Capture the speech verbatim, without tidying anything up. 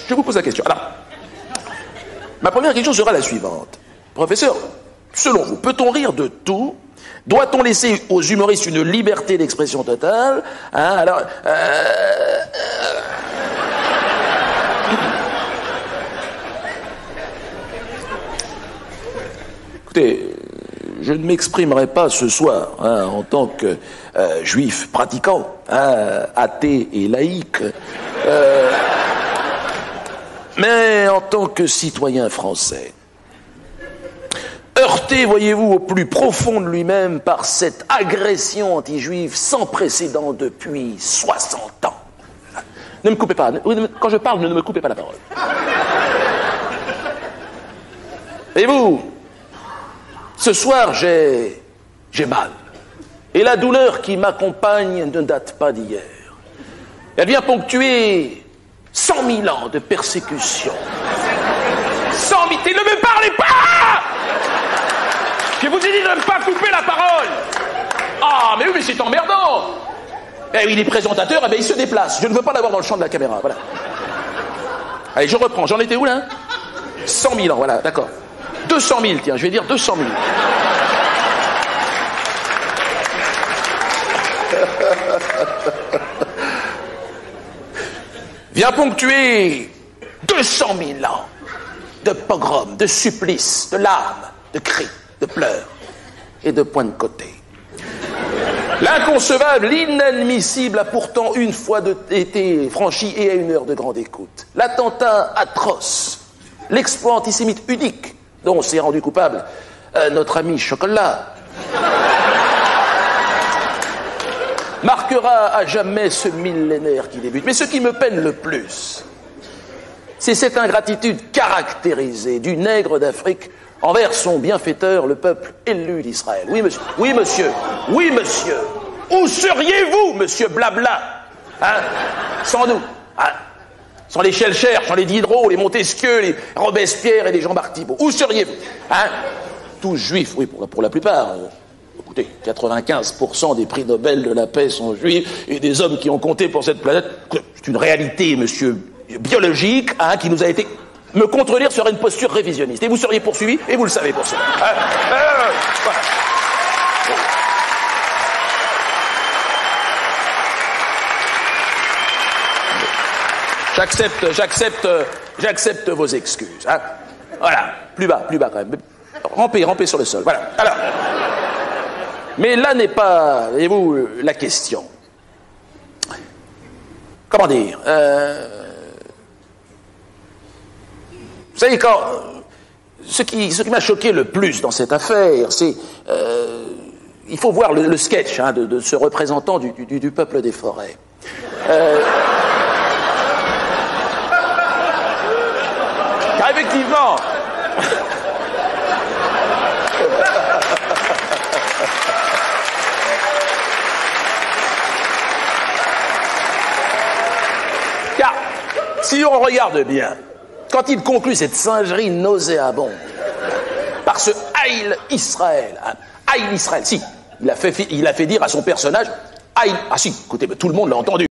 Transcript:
Je vous pose la question. Alors, ma première question sera la suivante. Professeur, selon vous, peut-on rire de tout? Doit-on laisser aux humoristes une liberté d'expression totale? Hein, alors, euh, euh... Écoutez, je ne m'exprimerai pas ce soir hein, en tant que euh, juif pratiquant, hein, athée et laïque, euh, mais en tant que citoyen français. Heurté, voyez-vous, au plus profond de lui-même par cette agression anti-juive sans précédent depuis soixante ans. Ne me coupez pas. Quand je parle, ne me coupez pas la parole. Voyez-vous, ce soir, j'ai... j'ai mal. Et la douleur qui m'accompagne ne date pas d'hier. Elle vient ponctuer cent mille ans de persécution. Cent mille... Ne me parlez pas! Je vous ai dit de ne pas couper la parole. Ah, mais oui, mais c'est emmerdant. Eh oui, les présentateurs, eh bien, ils se déplacent. Je ne veux pas l'avoir dans le champ de la caméra, voilà. Allez, je reprends. J'en étais où, là? cent mille ans, voilà, d'accord. deux cent mille, tiens, je vais dire deux cent mille. Vient ponctuer deux cent mille ans de pogroms, de supplices, de larmes, de cris, de pleurs et de points de côté. L'inconcevable, l'inadmissible a pourtant une fois de, été franchi et à une heure de grande écoute. L'attentat atroce, l'exploit antisémite unique dont s'est rendu coupable euh, notre ami Chocolat marquera à jamais ce millénaire qui débute. Mais ce qui me peine le plus, c'est cette ingratitude caractérisée du nègre d'Afrique envers son bienfaiteur, le peuple élu d'Israël. Oui, monsieur. Oui, monsieur. Oui, monsieur. Où seriez-vous, monsieur Blabla, hein, sans nous, hein, sans les Schellcher, sans les Diderot, les Montesquieu, les Robespierre et les Jean-Marc Thibault? Où seriez-vous, hein? Tous juifs, oui, pour la, pour la plupart. Euh, écoutez, quatre-vingt-quinze pour cent des prix Nobel de la paix sont juifs, et des hommes qui ont compté pour cette planète. C'est une réalité, monsieur, biologique, hein, qui nous a été... Me contredire serait une posture révisionniste. Et vous seriez poursuivi, et vous le savez pour ça. Hein, euh, voilà. J'accepte, j'accepte, j'accepte vos excuses. Hein. Voilà, plus bas, plus bas quand même. Rampez, rampez sur le sol. Voilà. Alors, mais là n'est pas, voyez-vous, la question. Comment dire euh, Vous savez, quand ce qui, ce qui m'a choqué le plus dans cette affaire, c'est euh, il faut voir le, le sketch hein, de, de ce représentant du, du, du peuple des forêts. Euh, car effectivement, car si on regarde bien, quand il conclut cette singerie nauséabonde par ce Haïl Israël, hein, Haïl Israël, si, il a, fait, il a fait dire à son personnage, Haïl, ah si, écoutez, tout le monde l'a entendu.